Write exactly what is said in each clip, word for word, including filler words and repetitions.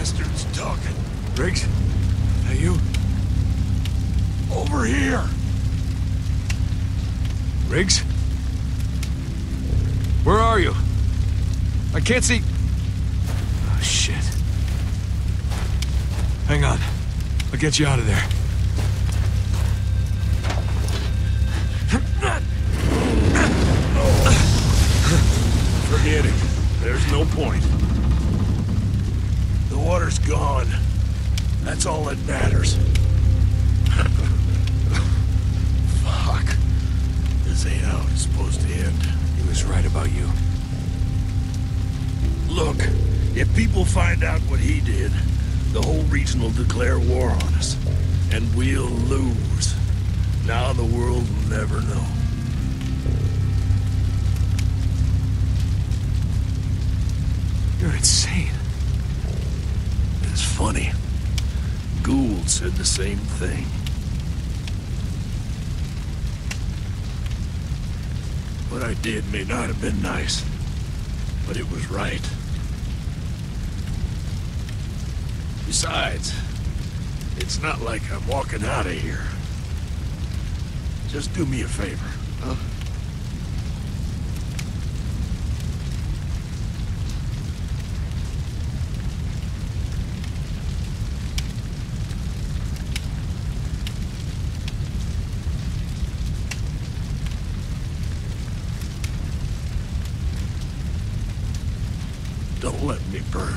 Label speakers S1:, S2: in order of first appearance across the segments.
S1: bastard's talking.
S2: Riggs? Are you?
S1: Over here!
S2: Riggs? Where are you? I can't see... Oh, shit. Hang on. I'll get you out of there.
S1: Forget it. There's no point. The water's gone. That's all that matters. Fuck. This ain't how it's supposed to end.
S2: He was right about you.
S1: Look, if people find out what he did, the whole region will declare war on us. And we'll lose. Now the world will never know.
S2: You're insane.
S1: It's funny. Gould said the same thing. What I did may not have been nice, but it was right. Besides, it's not like I'm walking out of here. Just do me a favor, huh? Don't let me burn.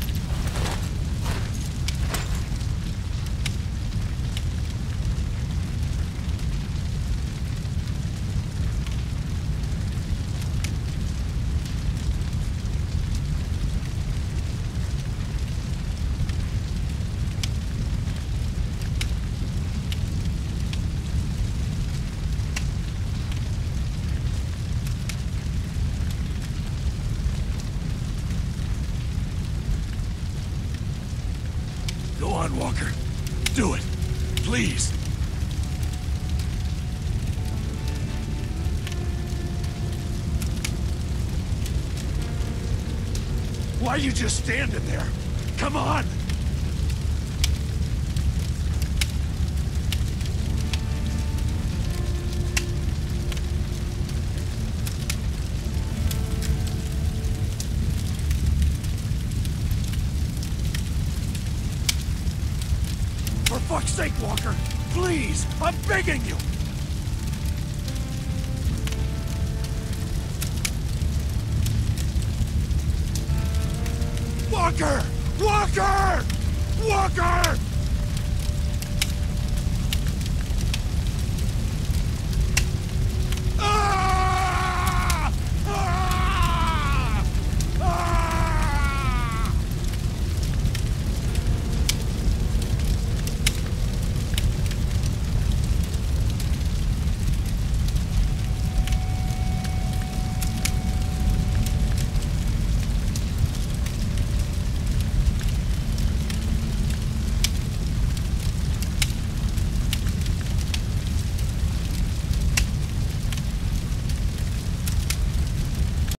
S1: Go on, Walker. Do it. Please. Why are you just standing there? Come on! For fuck's sake, Walker! Please! I'm begging you! Walker! Walker! Walker!